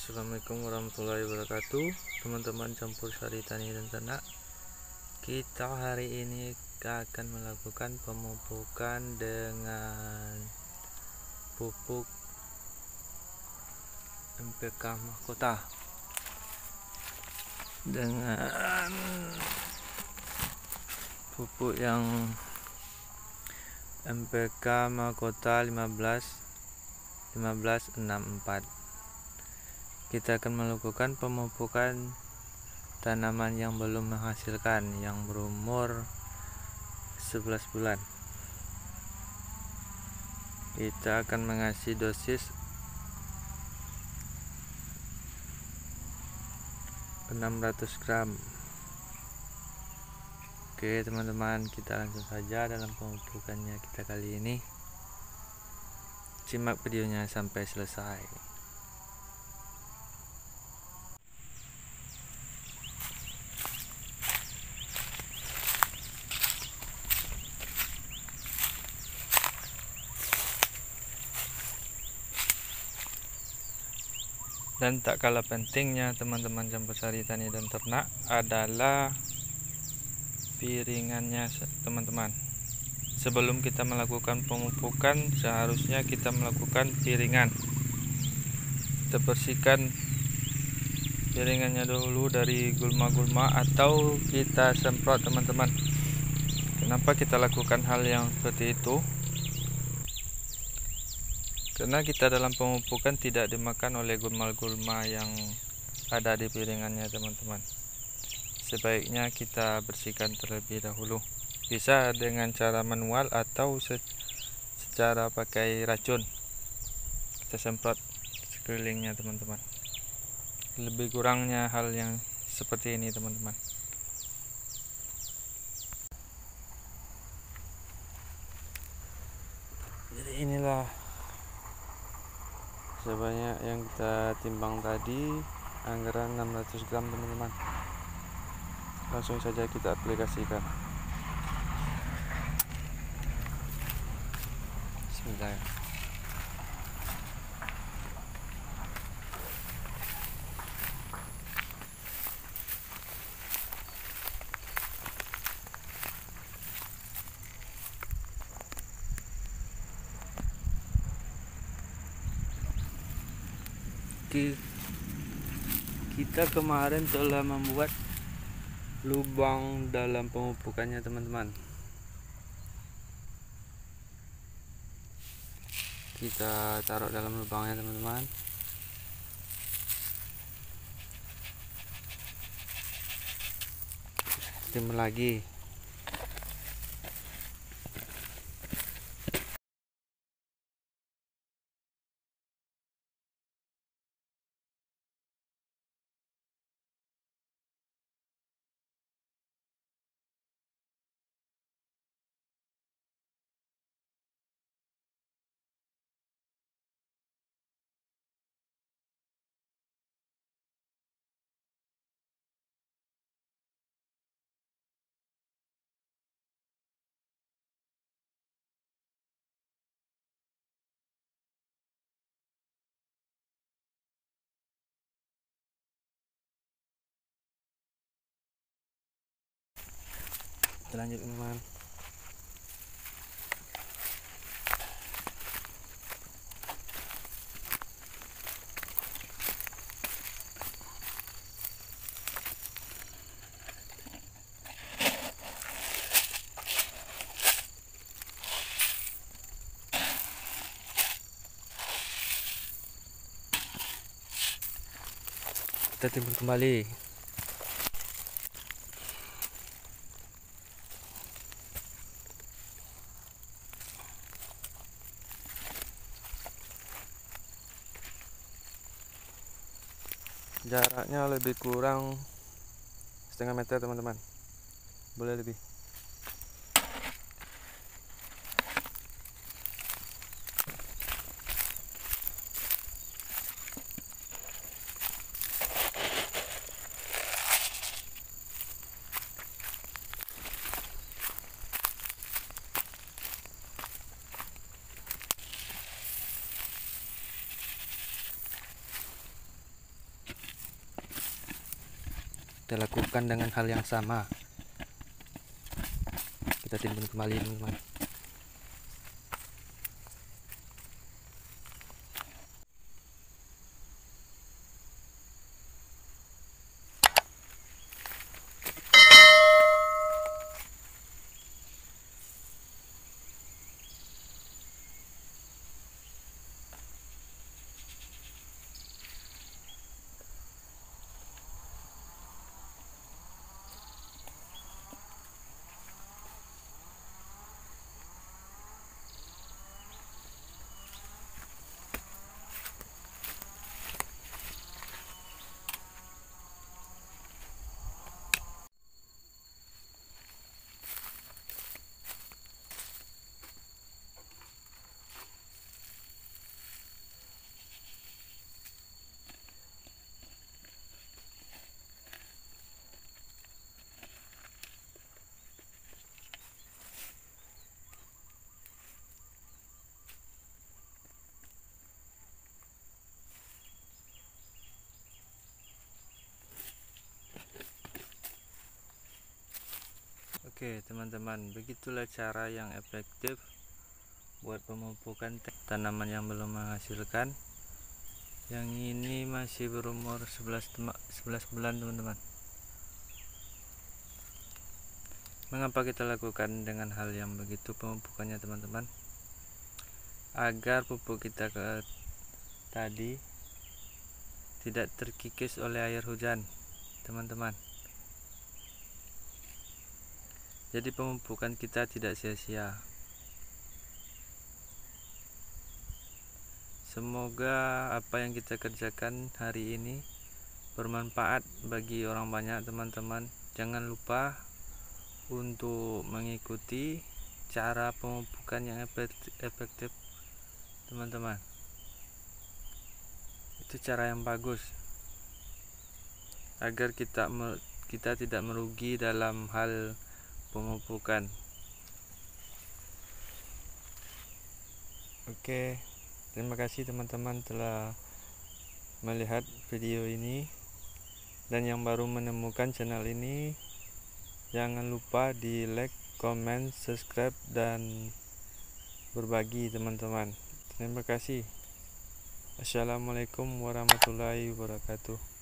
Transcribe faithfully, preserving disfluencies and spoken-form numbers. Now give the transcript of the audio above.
Assalamualaikum warahmatullahi wabarakatuh, teman-teman campur sari tani dan ternak. Kita hari ini akan melakukan pemupukan dengan pupuk M P K Mahkota dengan pupuk yang M P K Mahkota lima belas lima belas enam empat. Kita akan melakukan pemupukan tanaman yang belum menghasilkan, yang berumur sebelas bulan. Kita akan mengasih dosis enam ratus gram. Oke teman-teman, kita langsung saja dalam pemupukannya kita kali ini. Simak videonya sampai selesai. Dan tak kalah pentingnya teman-teman campur sari tani dan ternak adalah piringannya teman-teman. Sebelum kita melakukan pemupukan, seharusnya kita melakukan piringan. Kita bersihkan piringannya dulu dari gulma-gulma atau kita semprot teman-teman. Kenapa kita lakukan hal yang seperti itu? Karena kita dalam pemupukan tidak dimakan oleh gulma-gulma yang ada di piringannya teman-teman. Sebaiknya kita bersihkan terlebih dahulu. Bisa dengan cara manual atau secara pakai racun. Kita semprot sekelilingnya teman-teman. Lebih kurangnya hal yang seperti ini teman-teman. Jadi inilah sebanyak yang kita timbang tadi, anggaran enam ratus gram teman-teman. Langsung saja kita aplikasikan. Bismillah. Kita kemarin telah membuat lubang dalam pemupukannya teman-teman. Kita taruh dalam lubangnya teman-teman. Timbun lagi. Lanjut teman-teman. Kita timbun kembali. Jaraknya lebih kurang setengah meter teman-teman, boleh lebih. kita lakukan dengan hal yang sama. Kita timbun kembali teman-teman. Oke teman-teman, begitulah cara yang efektif buat pemupukan tanaman yang belum menghasilkan. Yang ini masih berumur sebelas bulan teman-teman. Mengapa kita lakukan dengan hal yang begitu pemupukannya teman-teman? Agar pupuk kita ke tadi tidak terkikis oleh air hujan teman-teman. Jadi pemupukan kita tidak sia-sia. Semoga apa yang kita kerjakan hari ini bermanfaat bagi orang banyak teman-teman. Jangan lupa untuk mengikuti cara pemupukan yang efektif teman-teman. Itu cara yang bagus agar kita kita tidak merugi dalam hal pemupukan. Oke, terima kasih teman-teman telah melihat video ini, dan yang baru menemukan channel ini jangan lupa di like, comment, subscribe, dan berbagi teman-teman. Terima kasih. Assalamualaikum warahmatullahi wabarakatuh.